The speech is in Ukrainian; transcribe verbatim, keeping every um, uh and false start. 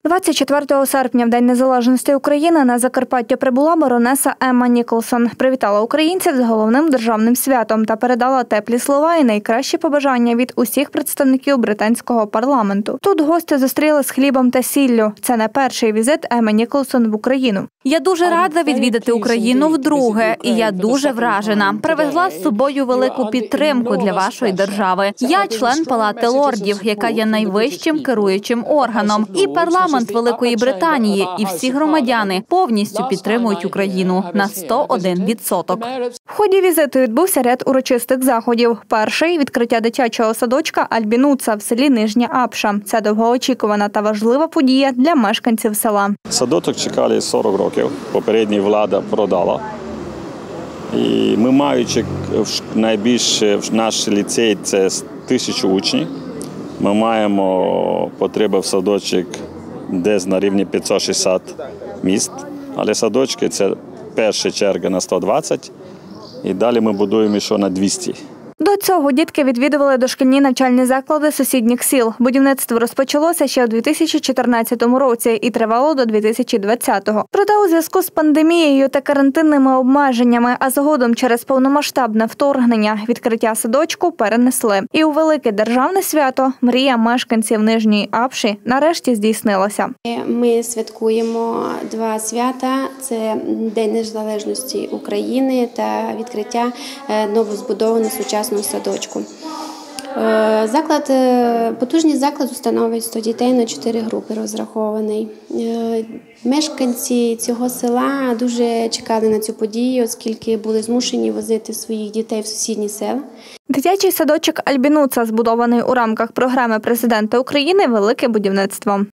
двадцять четвертого серпня, в День Незалежності України, на Закарпаття прибула баронеса Емма Ніколсон. Привітала українців з головним державним святом та передала теплі слова і найкращі побажання від усіх представників британського парламенту. Тут гості зустріли з хлібом та сіллю. Це не перший візит Емми Ніколсон в Україну. Я дуже рада відвідати Україну вдруге, і я дуже вражена. Привезла з собою велику підтримку для вашої держави. Я член Палати лордів, яка є найвищим керуючим органом. І парламент Великої Британії, і всі громадяни повністю підтримують Україну на сто один відсоток. В ході візиту відбувся ряд урочистих заходів. Перший – відкриття дитячого садочка Альбінуца в селі Нижня Апша. Це довгоочікувана та важлива подія для мешканців села. Садочок чекали сорок років, попередня влада продала. І ми, маючи найбільше в наш ліцей, це тисячу учнів, ми маємо потребу в садочок десь на рівні п'ятсот шістдесят міст, але садочки – це перша черга на сто двадцять, і далі ми будуємо ще на двісті. До цього дітки відвідували дошкільні навчальні заклади сусідніх сіл. Будівництво розпочалося ще у дві тисячі чотирнадцятому році і тривало до дві тисячі двадцятого. Проте у зв'язку з пандемією та карантинними обмеженнями, а згодом через повномасштабне вторгнення, відкриття садочку перенесли. І у велике державне свято мрія мешканців Нижньої Апші нарешті здійснилася. Ми святкуємо два свята – це День Незалежності України та відкриття новозбудованого сучасного садочку. Заклад, потужність закладу становить сто дітей на чотири групи розрахований. Мешканці цього села дуже чекали на цю подію, оскільки були змушені возити своїх дітей в сусідні села. Дитячий садочок Альбінуца, збудований у рамках програми президента України «Велике будівництво».